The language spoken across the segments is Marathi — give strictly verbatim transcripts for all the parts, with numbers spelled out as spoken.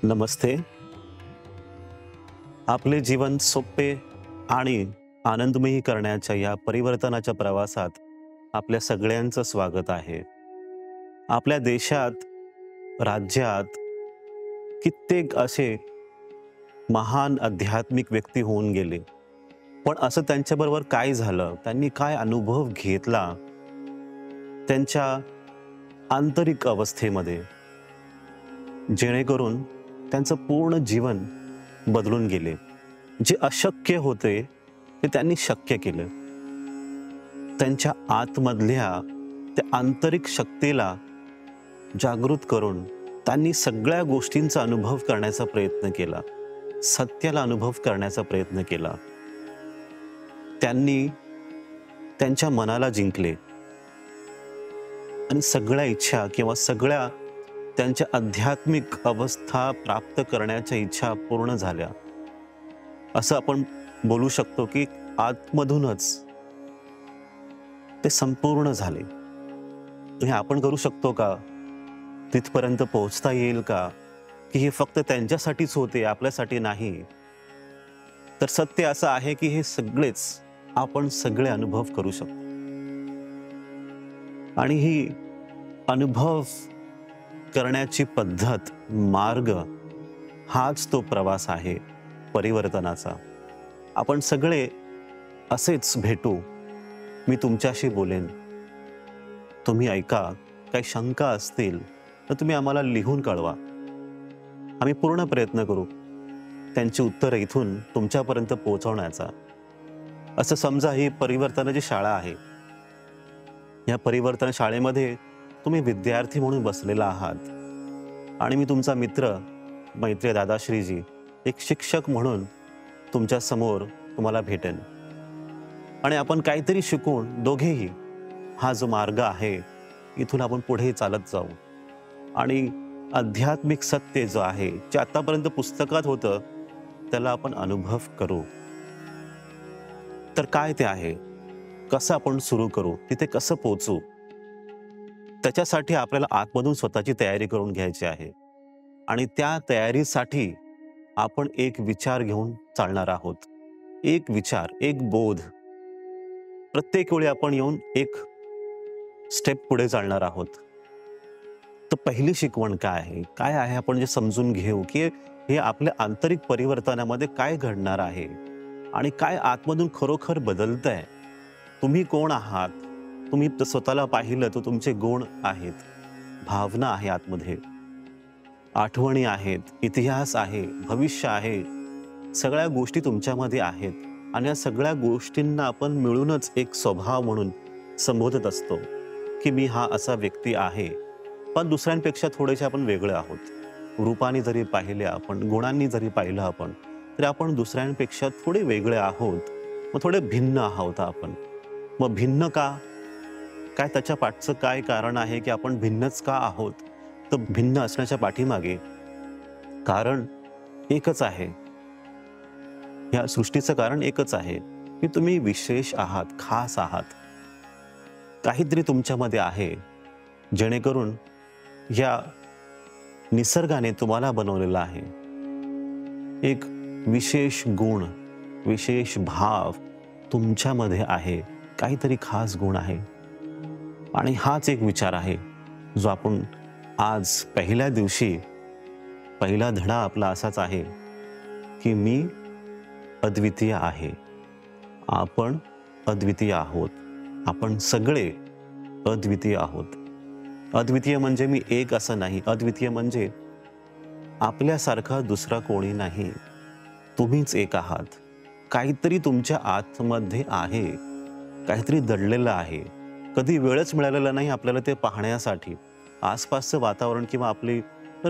नमस्ते. आपले जीवन सोपे आणि आनंदमयी करण्याच्या या परिवर्तनाच्या प्रवासात आपल्या सगळ्यांचं स्वागत आहे. आपल्या देशात, राज्यात कित्येक असे महान आध्यात्मिक व्यक्ती होऊन गेले. पण असं त्यांच्याबरोबर काय झालं? त्यांनी काय अनुभव घेतला? त्यांच्या आंतरिक अवस्थेमध्ये, जेणेकरून त्यांचं पूर्ण जीवन बदलून गेले. जे अशक्य होते ते त्यांनी शक्य केलं. त्यांच्या आतमधल्या त्या आंतरिक शक्तीला जागृत करून त्यांनी सगळ्या गोष्टींचा अनुभव करण्याचा प्रयत्न केला. सत्याला अनुभव करण्याचा प्रयत्न केला. त्यांनी त्यांच्या मनाला जिंकले आणि सगळ्या इच्छा किंवा सगळ्या त्यांच्या आध्यात्मिक अवस्था प्राप्त करण्याच्या इच्छा पूर्ण झाल्या. असं आपण बोलू शकतो की आतमधूनच ते संपूर्ण झाले. हे आपण करू शकतो का? तिथपर्यंत पोहोचता येईल का? की हे फक्त त्यांच्यासाठीच होते, आपल्यासाठी नाही? तर सत्य असं आहे की हे सगळेच आपण सगळे अनुभव करू शकतो. आणि ही अनुभव करण्याची पद्धत, मार्ग हाच तो प्रवास आहे परिवर्तनाचा. आपण सगळे असेच भेटू. मी तुमच्याशी बोलेन, तुम्ही ऐका. काही शंका असतील तर तुम्ही आम्हाला लिहून कळवा. आम्ही पूर्ण प्रयत्न करू त्यांची उत्तरं इथून तुमच्यापर्यंत पोहोचवण्याचा. असं समजा ही परिवर्तनाची शाळा आहे. या परिवर्तन शाळेमध्ये तुम्ही विद्यार्थी म्हणून बसलेला आहात आणि मी तुमचा मित्र, मैत्री दादाश्रीजी, एक शिक्षक म्हणून तुमच्या समोर तुम्हाला भेटेन. आणि आपण काहीतरी शिकून दोघेही हा जो मार्ग आहे इथून आपण पुढे चालत जाऊ. आणि आध्यात्मिक सत्य जो आहे, जे आतापर्यंत पुस्तकात होतं, त्याला आपण अनुभव करू. तर काय ते आहे? कसं आपण सुरू करू? तिथे कसं पोहोचू? त्याच्यासाठी आपल्याला आतमधून स्वतःची तयारी करून घ्यायची आहे. आणि त्या तयारीसाठी आपण एक विचार घेऊन चालणार आहोत. एक विचार, एक बोध. प्रत्येक वेळी आपण येऊन एक स्टेप पुढे चालणार आहोत. तर पहिली शिकवण काय आहे? काय आहे आपण जे समजून घेऊ की हे आपल्या आंतरिक परिवर्तनामध्ये काय घडणार आहे आणि काय आतमधून खरोखर बदलतंय. तुम्ही कोण आहात? तुम्ही स्वतःला पाहिलं तर तुमचे गुण आहेत, भावना आहे आतमध्ये, आठवणी आहेत, इतिहास आहे, भविष्य आहे. सगळ्या गोष्टी तुमच्यामध्ये आहेत. आणि या सगळ्या गोष्टींना आपण मिळूनच एक स्वभाव म्हणून संबोधत असतो की मी हा असा व्यक्ती आहे. पण दुसऱ्यांपेक्षा थोडेसे आपण वेगळे आहोत. रूपाने जरी पाहिले आपण, गुणांनी जरी पाहिलं आपण, तरी आपण दुसऱ्यांपेक्षा थोडे वेगळे आहोत. मग थोडे भिन्न आहोत आपण. मग भिन्न का? काय त्याच्या पाठचं काय कारण आहे की आपण भिन्नच का आहोत? तर भिन्न असण्याच्या पाठीमागे कारण एकच आहे. या सृष्टीचं कारण एकच आहे की तुम्ही विशेष आहात, खास आहात. काहीतरी तुमच्यामध्ये आहे, जेणेकरून या निसर्गाने तुम्हाला बनवलेलं आहे. एक विशेष गुण, विशेष भाव तुमच्यामध्ये आहे. काहीतरी खास गुण आहे. आणि हाच एक विचार आहे जो आपण आज पहिल्या दिवशी, पहिला धडा आपला असाच आहे की मी अद्वितीय आहे. आपण अद्वितीय आहोत. आपण सगळे अद्वितीय आहोत. अद्वितीय म्हणजे मी एक असं नाही. अद्वितीय म्हणजे आपल्यासारखा दुसरा कोणी नाही. तुम्हीच एक आहात. काहीतरी तुमच्या आतमध्ये आहे, काहीतरी दडलेलं आहे. कधी वेळच मिळालेला नाही आपल्याला ते पाहण्यासाठी. आसपासचं वातावरण किंवा आपले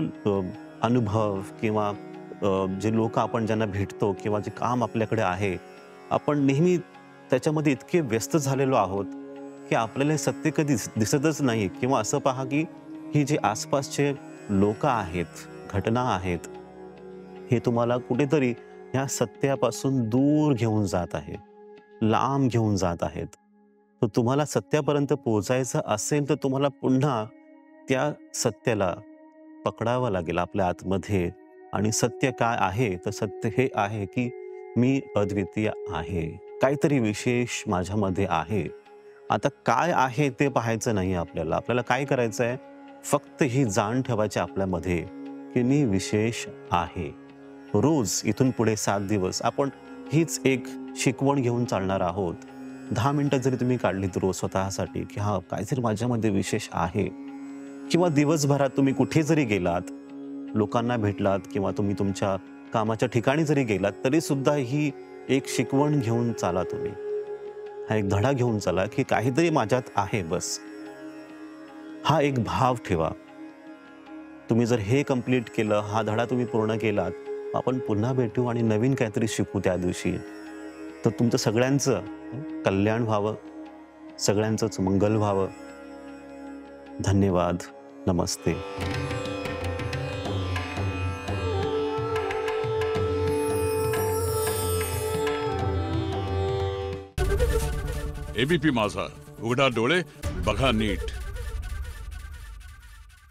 अनुभव किंवा जे लोक आपण ज्यांना भेटतो किंवा जे काम आपल्याकडे आहे, आपण नेहमी त्याच्यामध्ये इतके व्यस्त झालेलो आहोत की आपल्याला हे सत्य कधी दिसतच नाही. किंवा असं पहा की ही जे आसपासचे लोक आहेत, घटना आहेत, हे तुम्हाला कुठेतरी ह्या सत्यापासून दूर घेऊन जात आहे, लांब घेऊन जात आहेत. तर तुम्हाला सत्यापर्यंत पोहोचायचं असेल तर तुम्हाला पुन्हा त्या सत्याला पकडावं लागेल आपल्या आतमध्ये. आणि सत्य काय आहे, तर सत्य हे आहे की मी अद्वितीय आहे. काहीतरी विशेष माझ्यामध्ये आहे. आता काय आहे ते पाहायचं नाही आपल्याला. आपल्याला काय करायचं आहे? फक्त ही जाण ठेवायची आपल्यामध्ये की मी विशेष आहे. रोज इथून पुढे सात दिवस आपण हीच एक शिकवण घेऊन चालणार आहोत. दहा मिनिटं जरी तुम्ही काढलीत रोज स्वतःसाठी की हां, काहीतरी माझ्यामध्ये विशेष आहे. किंवा दिवसभरात तुम्ही कुठे जरी गेलात, लोकांना भेटलात किंवा तुम्ही तुमच्या कामाच्या ठिकाणी जरी गेलात, तरी सुद्धा ही एक शिकवण घेऊन चाला तुम्ही. हा एक धडा घेऊन चला की काहीतरी माझ्यात आहे बस. हा एक भाव ठेवा. तुम्ही जर हे कंप्लीट केलं, हा धडा तुम्ही पूर्ण केलात, आपण पुन्हा भेटू आणि नवीन काहीतरी शिकू त्या दिवशी. तर तुमचं सगळ्यांचं कल्याण व्हावं, सगळ्यांचंच मंगल व्हावं. धन्यवाद. नमस्ते. एबीपी माझा, उघडा डोळे बघा नीट.